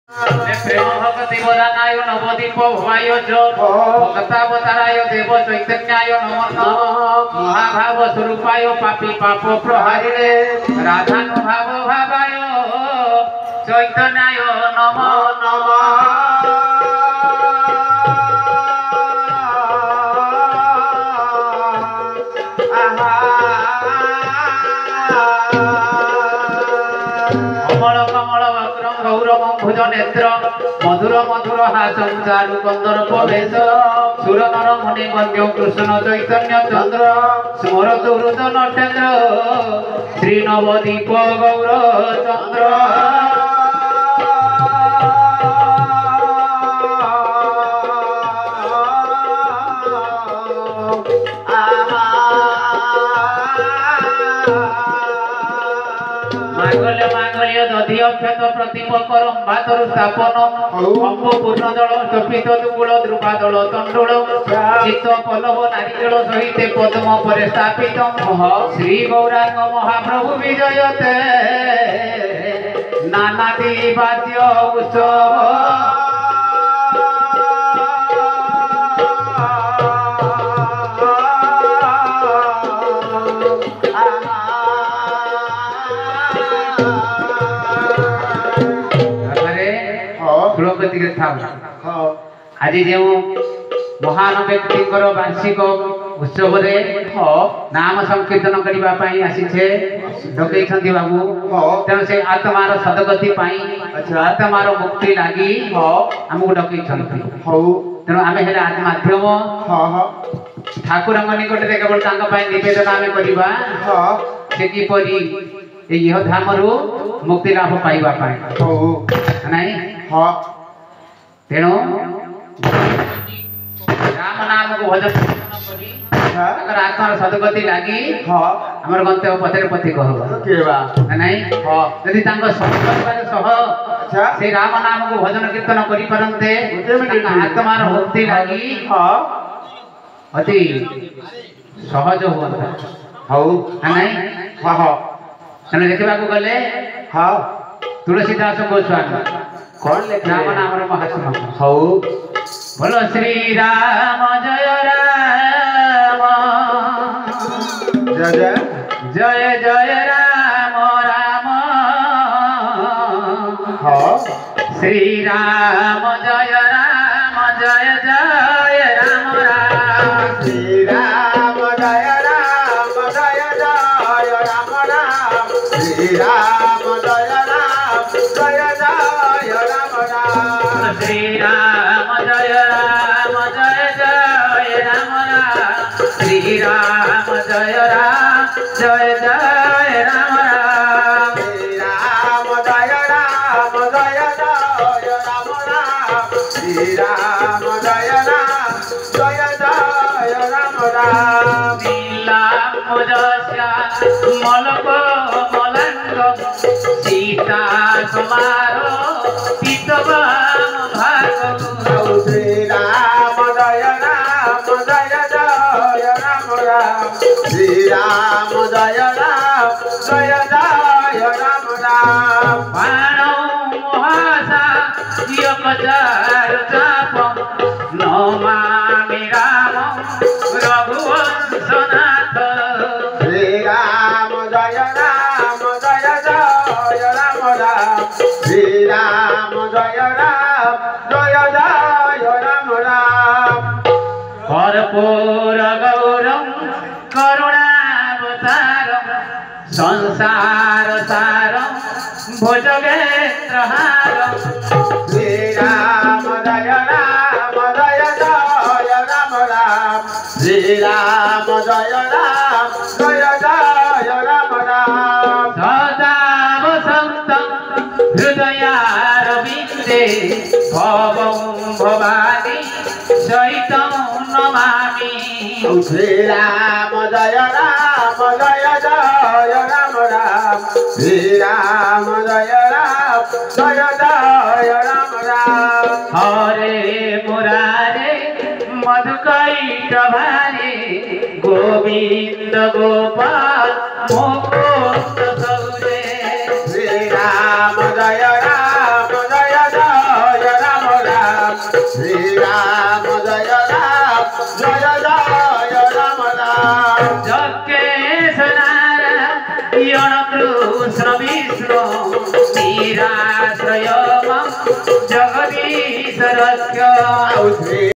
प्रेम भक्ति वरानाय नवदीप भवाय भक्तावताराय देव चैतन्याय नमो नमः महाभाव स्वरूपाय पापी पाप प्रहारिणे राधानुभाव भावाय चैतन्याय नमो नमः भुज नेत्र मधुर मधुर हासं चारु कंदर प्रवेश सुर नर मुनि वंद्य कृष्ण चैतन्य चंद्र स्मरतु हृद नटेन्द्र श्री नवदीप गौर चंद्र दधि अक्षत प्रतिप करम भातर स्थापन अम्ब पूर्ण दल चपित दुगुल ध्रुवा दल तंडुल चित्त पल्लव नारिकेल सहित पद्म पर स्थापित श्री गौरांग महाप्रभु विजयते नानादि वाद्य उत्सव आज जो महान व्यक्ति वार्षिक उत्सव नाम संकीर्तन करने आसीछे डकई बाबू तेणु से आत्मार सदगति आत्मार मुक्ति लगी आमको डकई तेणु आम माध्यम ठाकुर निकट में केवल नवेदन आम करवा से किपरि यह धाम मुक्ति लाभ पाइबा तेणु राम नाम को भजन अगर आत्मार सदगति लगी आमर गंतव्य पथरे पथिक हम नहीं यदि से राम नाम को भजन कीर्तन करते आत्मार मुक्ति लगी अति सहज हुआ नहीं देखा गले तुलसीदास गोस्वामी कौन लिख राम नाम महात्मा हौ बोलो श्री राम जय राम जय जय जय राम राम श्री राम जय राम जय जय राम राम श्री राम जय राम जय जय राम राम श्री राम जय राम जय जय राम राम श्री राम जय राम जय जय राम राम श्री राम जय राम जय जय राम राम श्री राम जय राम जय जय राम राम श्री राम जय राम जय जय राम राम नीलाम मुजस्या मलक मलंग सीता समारो पितवाम भाग श्री राम जय राम राम श्री राम जय जय राम राम बाणो महासा यपचार चाप नमामि राम रघुवंशनाथ श्री राम जय राम राम श्री राम जय राम राम कर्पूर गौरम करुणावतारम संसार सारम भुजगेन्द्रहारम श्री राम जय राम राम श्री राम जय राम राम सदा वसंतम हृदयारविंदे भवं भवानी सहितं नमामि श्री राम जय राम राम श्री राम जय राम हरे मुरारे मधुकैटभारे गोविंद गोपाल मुकुंद गौरे श्री राम जय जकेश नारायण कृष्ण विष्णु निराश्रय जगदीश रक्ष